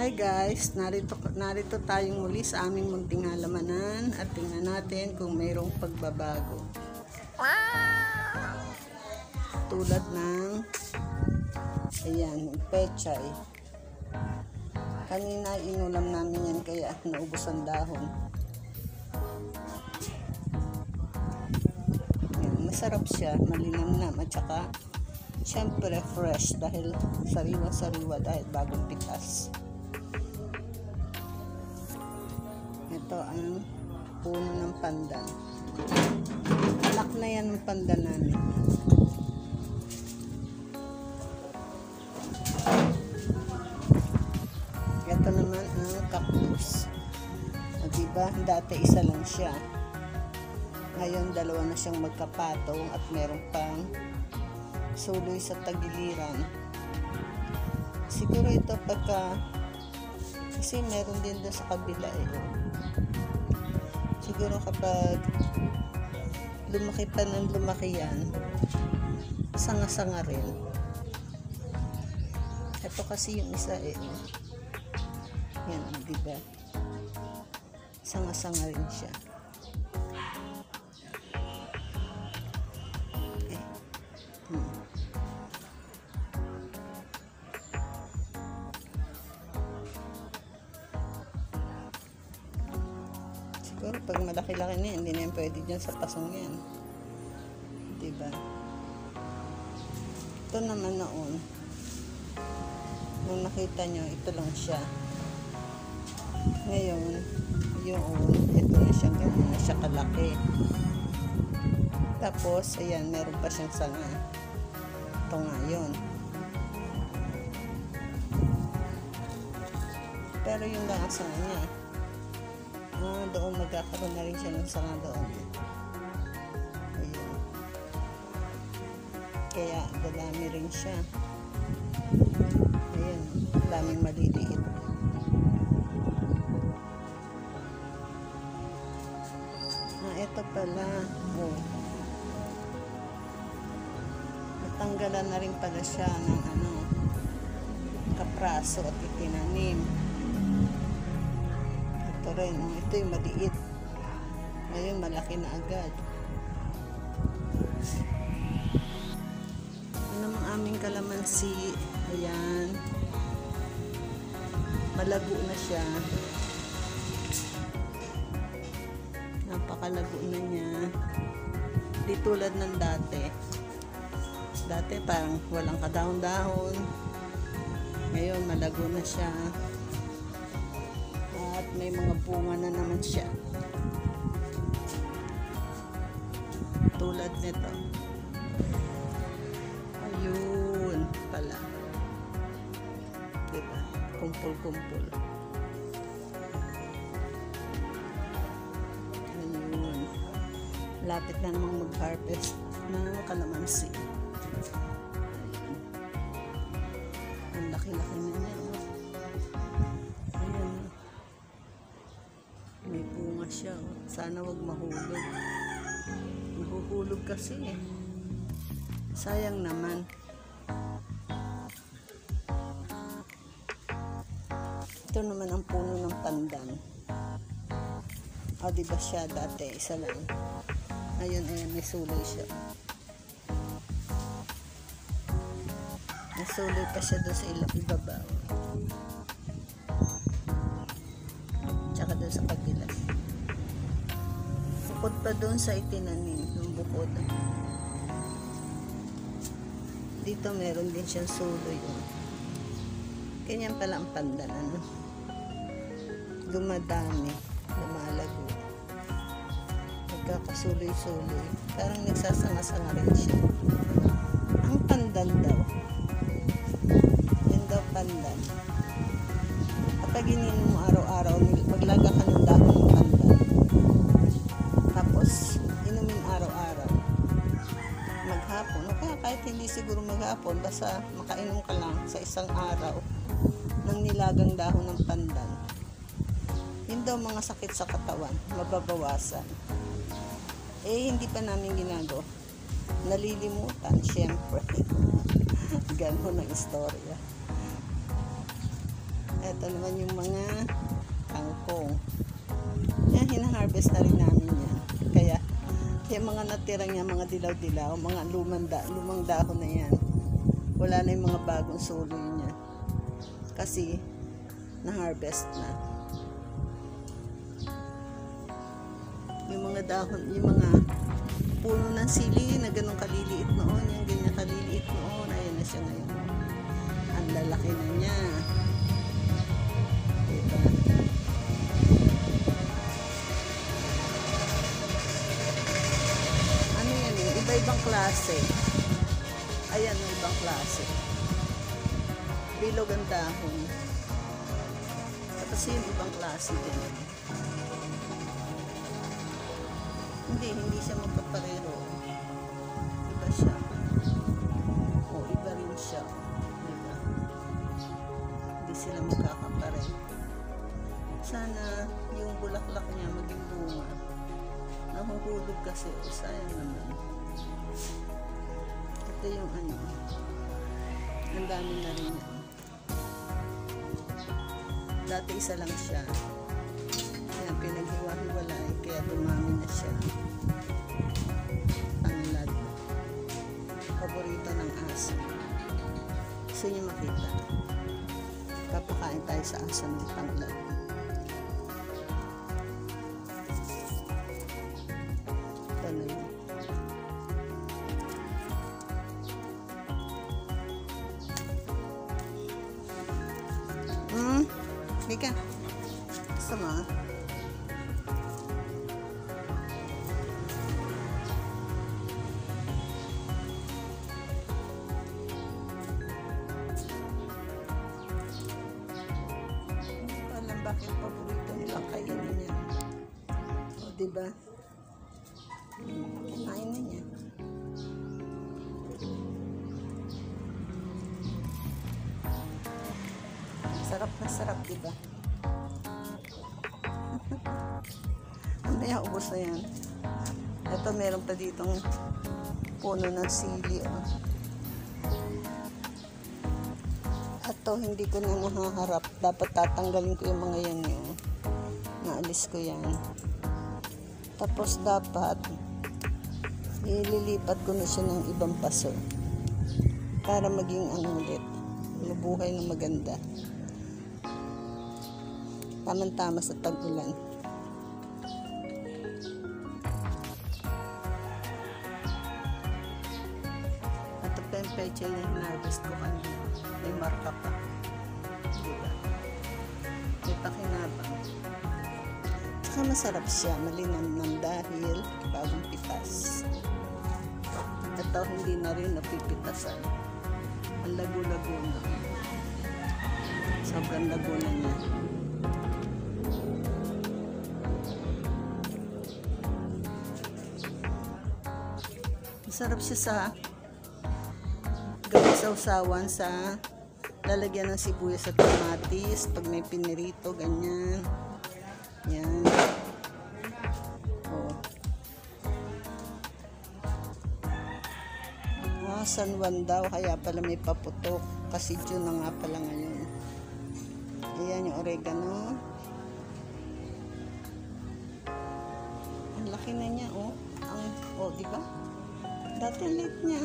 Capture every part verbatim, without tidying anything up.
Hi guys, narito, narito tayong muli sa aming munting halamanan at tingnan natin kung mayroong pagbabago. Tulad ng ayan, pechay. Kanina inulam namin yan kaya naubos ang dahon. Ayan, masarap siya, malinamnam at saka syempre fresh dahil sariwa-sariwa dahil bagong pitas. Ito ang puno ng pandan. Anak na yan ng pandan namin. Ito naman ang cactus. O diba, dati isa lang siya. Ngayon dalawa na siyang magkapatong at meron pang suloy sa tagiliran. Siguro ito pagka kasi meron din doon sa kabila eh. Siguro kapag lumaki pa ng lumaki yan, sanga-sanga rin. Ito kasi yung isa eh. Yan, diba? Sanga-sanga rin siya. Okay. Hmm. Siguro pag malaki-laki na yan, hindi na yan pwede dyan sa pasong yan. Diba? Ito naman noon, nung nakita nyo, ito lang siya. Ngayon, yung ito na siya, gano'n na siya kalaki. Tapos, ayan, meron pa siyang sanga. Ito nga yun. Pero yung lang ang sanga niya, oh, doon magkakaroon na rin siya ng sanga doon. Ayun. Kaya, dadami rin siya. Ayan, daming maliliit. Ah, ito pala. Oh. Natanggalan na rin pala siya ng ano, kapraso at itinanim. Ito rin, oh, ito yung maliit. Ngayon, malaki na agad. Ano mang aming kalamansi. Ayan. Malago na siya. Napakalago na niya. Di tulad ng dati. Dati parang walang kadahon-dahon. Ngayon, malago na siya. At may mga bunga na naman siya. Tulad nito. Ayun pala. Diba? Kumpul-kumpul. Ayun. Lapit na namang mag-harvest ng kalamansi. Ayun. Ang laki-laki na niya. Ayun. May bunga siya. Sana wag mahulog. Mahuhulog kasi eh. Sayang naman. Ito naman ang puno ng pandan. O, diba siya dati? Isa lang. Ayun, ayun, may suloy siya. May suloy pa siya doon sa ilang ibabaw. Tsaka doon sa kabilas. Bukod pa doon sa itinanim. Yung bukod. Dito meron din siyang suloy. Ganyan pala ang pandan. Ano? Dumadami. Lumalago. Nagkakasuloy-suloy. Parang nagsasanga-sanga rin siya. Ang pandan daw. Yan daw pandan. Kapag ininom mo araw-araw, maglaga ka ng dahon ng pandan. Tapos, inumin araw-araw. Maghapon. O kaya kahit hindi siguro maghapon, basta makainom ka lang sa isang araw ng nilagang dahon ng pandan. Yun daw mga sakit sa katawan, mababawasan. Eh, hindi pa namin ginagawa. Nalilimutan, syempre. Ganon ang istorya. Ito naman yung mga kangkong. Yan, hina-harvest na rin namin yan. Kaya, yung mga natira niya, mga dilaw-dilaw, mga lumang, da, lumang dahon na yan. Wala na yung mga bagong suloy niya. Kasi, na-harvest na. Yung mga dahon, yung mga puno ng sili na ganun kaliliit noon, yung ganyan kaliliit noon, ayun na siya ngayon. Ang lalaki na niya. Diba? Ano yan eh? Iba-ibang klase. Ayan, ibang klase. Bilog ang dahon. Tapos yung ibang klase din. Hindi, hindi siya magkaparero. Iba siya. O, iba rin siya. Diba? Hindi sila magkakapare. Sana yung bulaklak niya maging bunga. Nahuhulog kasi. O, sayang naman. Ito yung ano. Ang dami na rin yan. Dati isa lang siya. Kaya pinaghiwa-hiwalay. Kaya dumami na siya. Tanglad. Paborito ng aso. Gusto niyo makita. Papakain tayo sa aso ng tanglad. Ito na yun. Hmm? Hindi ka. Gusto mo? Bakit paborito nilang kainin niya. O, diba? Kinain na niya. Sarap na sarap, diba? Ano yan? Ubos na yan. Ito, meron pa ditong puno ng sili. O. Ito, hindi ko na nahaharap. Dapat tatanggalin ko yung mga yan yun. Naalis ko yan. Tapos dapat ililipat ko na siya ng ibang paso. Para maging ano ulit. Mabuhay na maganda. Tamang-tama sa tag-ulan. Ito pa yung peche na hinarvest ko kanina. May marka pa. Diba? May pakinabang. Tsaka masarap siya. Malinamnam dahil bagong pitas. Ito hindi na rin napipitasan. Ang lago-lago na. Sobrang lago na niya. Masarap siya sa gawing sausawan sa lalagyan ng sibuyas at kamatis pag may pinirito, ganyan. Yan. Oh. Ah, San Juan daw, kaya pala may paputok. Kasi June na nga pala ngayon. Ayan yung oregano. Ang laki na niya, oh. Ang, oh, di ba? Dati liit niya.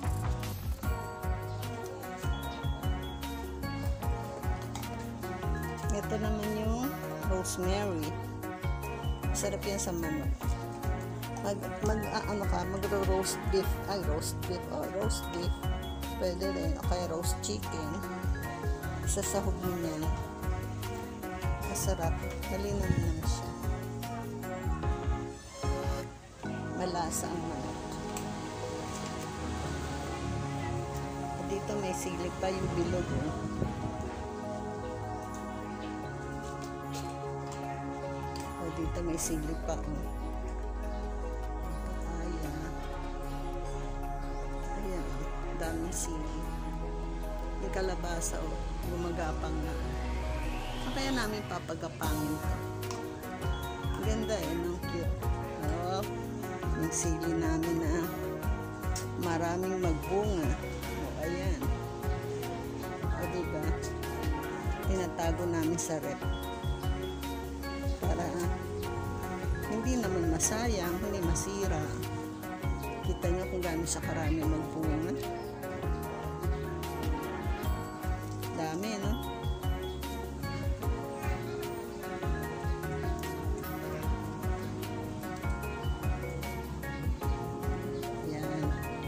Ito naman yung rosemary. Sarap yan sa manok. Mag, mag ah, ano ka, magro-roast beef. Ay, roast beef. Oh, roast beef. Pwede rin. O kaya roast chicken. Isasahog mo yan. Masarap. Malinam lang siya. Malasa ang manok. Dito may sili pa yung bilog. Oh. Oh, dito may sili pa. Oh. Ayan. Ayan. Daming sili. Yung kalabasa. Oh. Gumagapang na. So, kaya namin papagapangin ko. Ganda eh. No? Cute. Oh. Yung sili namin na maraming magbunga. Ayan. O, diba? tinatago namin sa rep para hindi naman masayang, hindi masira. Kita nyo kung gaano siya karami magbunga. Dami, no? Yan.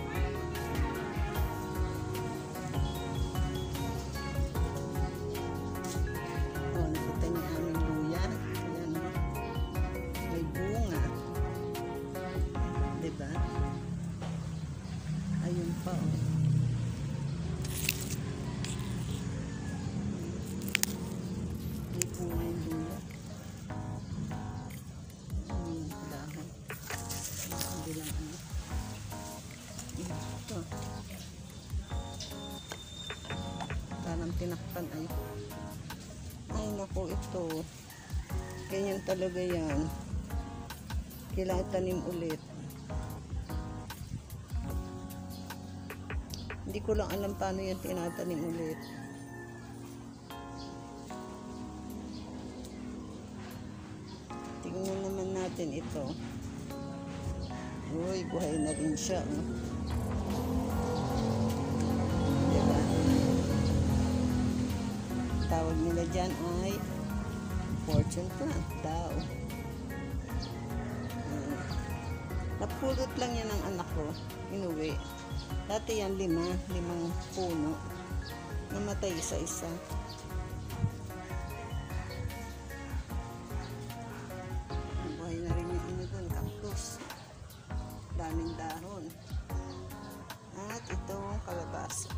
Oh, nakita niyo aming luya. Ayan, no? May bunga. Diba? Ayun pa, oh. May bunga yung luya. Ayun, dahon. Hindi lang, ano. Ito. Parang tinakpan, ay. Ay, naku, ito. Ganyan talaga yan. Kailangan tanim ulit. Hindi ko lang alam paano yan tinatanim ulit. Tingnan naman natin ito. Uy, buhay na rin siya. Oh. Diba? Tawag nila dyan ay fortune plant daw. Hmm. Napulot lang yan ng anak ko. Inuwi. Dati yan lima, limang puno. Namatay isa-isa. Buhay na rin yung ano doon, cactus. Daming dahon. At itong kalabasa.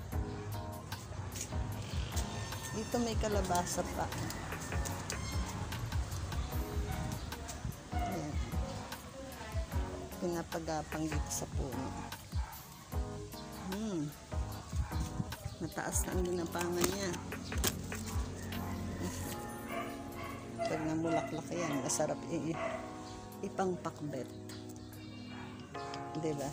Dito may kalabasa pa. Ayan. Pinapagapang dito sa puno. Hmm. Mataas na ang ginapangan niya. Pag namulaklak yan, masarap i ipangpakbet. Diba?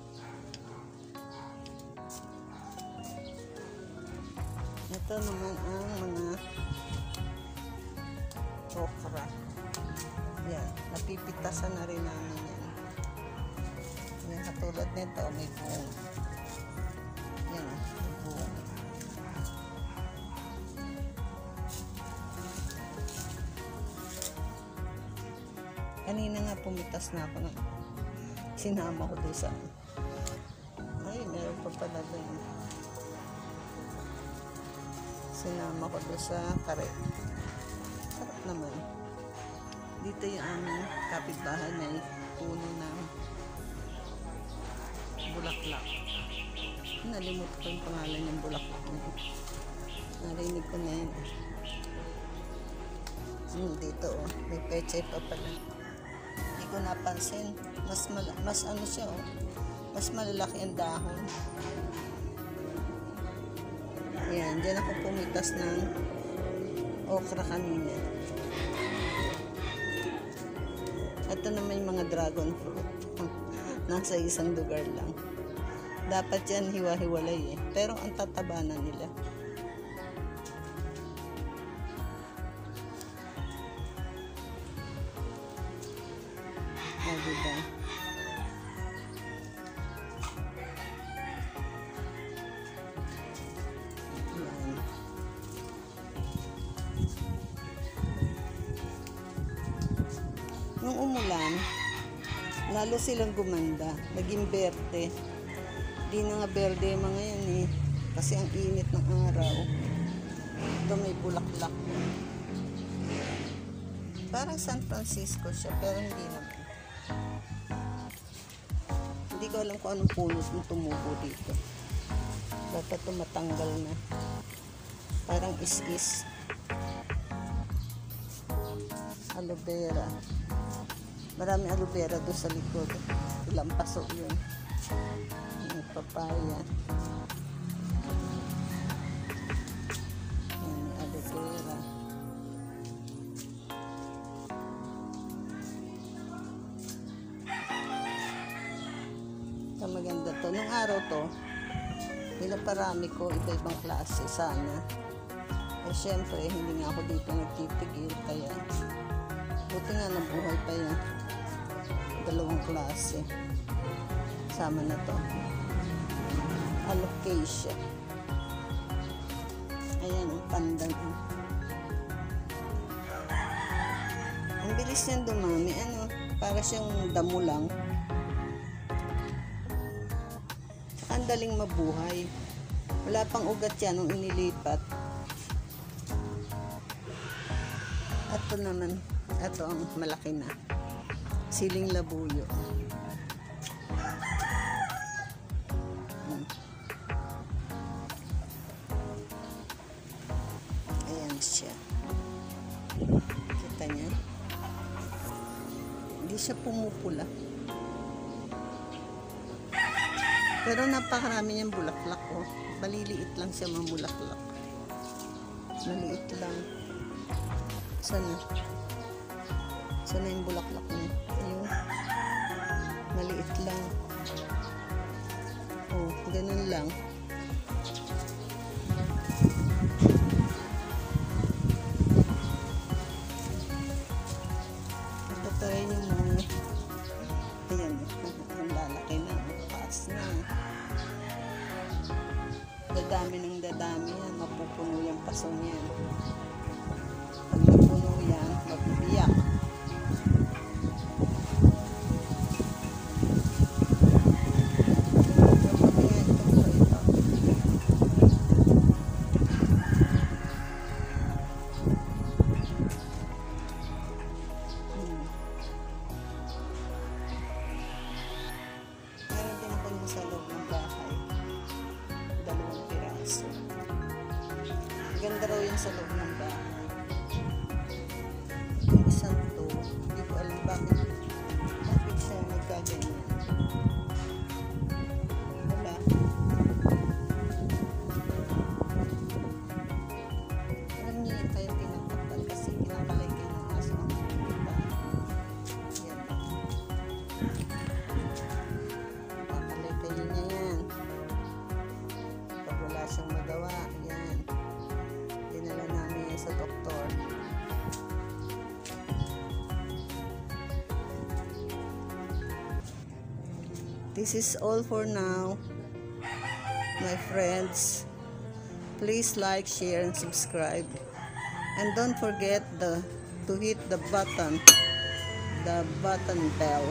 Ito naman ang mga okra. Yan. Napipitasan na rin namin yan. Yan, katulad nito, may buong. Yan, may buong. Kanina nga pumitas na ako ng sinama ko doon sa ay, meron pa pala doon. Sinama ko doon sa kare. Sarap naman. Dito yung aming kapitbahay na puno ng bulaklak. Nalimot ko yung pangalan ng bulaklak na yun. Narinig ko na yun. Hmm, dito oh, may pechay pa pala. Hindi ko napansin. Mas, mas ano siya oh. Mas malalaki ang dahon. Yan, dyan ako pumitas ng okra kanina. Ito naman yung mga dragon fruit. Nasa isang lugar lang. Dapat yan hiwa-hiwalay eh. Pero ang tataba na nila. Ah, diba? Yan. Nung umulan, lalo silang gumanda. Naging berde. Di na nga berde yung mga yan eh. Kasi ang init ng araw. Ito may bulaklak. Parang San Francisco siya, pero hindi naman. Hindi ko alam kung anong puno yung tumubo dito. Dapat ito matanggal na. Parang is-is. Aloe vera. Marami aloe vera doon sa likod. Ilang paso yun. May papaya. Yan, may aloe vera. Ito maganda to. Nung araw to, pinaparami ko iba-ibang klase sana. Eh syempre, hindi nga ako dito nagtitigil, kaya buti nga nabuhay pa yung dalawang klase. Sama na to. Alocasia. Ayan, ang pandan. Ang bilis niyang dumami. Ano, para siyang damo lang. Tsaka ang daling mabuhay. Wala pang ugat yan nung inilipat. Ito naman, ito ang malaki na. Siling labuyo. Hmm. Ayan siya. Kita niya? Hindi siya pumupula. Pero napakarami niyang bulaklak, oh. Maliliit lang siya mamulaklak. Maliit lang. Sana? Sana yung bulaklak niya? Ayun. Maliit lang. Oh, ganun lang. Ito tayo yung mga. Ayan. Ang lalaki na. Mataas na. Dadami ng dadami yan. Mapupuno yung paso niyan. Pag napuno yan, magbibiyak. Meron din ako yung sa loob ng bahay. Dalawang piraso. Ganda raw yung sa loob ng bahay. Yung isang to, hindi ko alam bakit. Bakit siya nagkaganyan. Wala. Alam niyo yun kaya pinagpapal kasi kinakalay kayo ng aso ang pupunta. Yan. Kakalay kayo niya yan. Pag wala siyang magawa, yan. Dinala namin yan sa doktor. This is all for now, my friends. Please like, share, and subscribe. And don't forget the to hit the button, the button bell.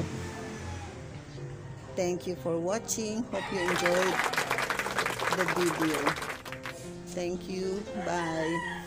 Thank you for watching. Hope you enjoyed the video. Thank you. Bye.